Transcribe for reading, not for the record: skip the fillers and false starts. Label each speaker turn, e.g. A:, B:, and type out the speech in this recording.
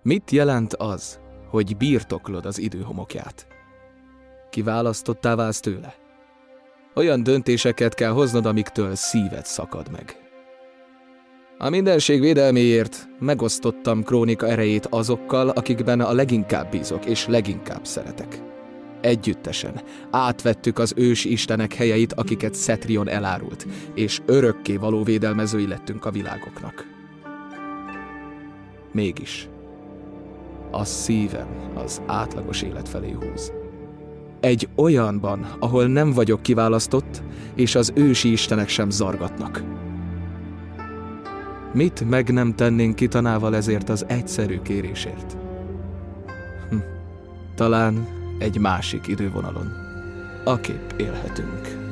A: Mit jelent az, hogy birtoklod az idő homokját? Kiválasztottá válsz tőle? Olyan döntéseket kell hoznod, amiktől szíved szakad meg. A mindenség védelméért megosztottam Krónika erejét azokkal, akikben a leginkább bízok és leginkább szeretek. Együttesen átvettük az ős istenek helyeit, akiket Cetrion elárult, és örökké való védelmezői lettünk a világoknak. Mégis a szívem az átlagos élet felé húz. Egy olyanban, ahol nem vagyok kiválasztott, és az ősi istenek sem zargatnak. Mit meg nem tennénk Kitanával ezért az egyszerű kérésért? Talán egy másik idővonalon, aképp élhetünk.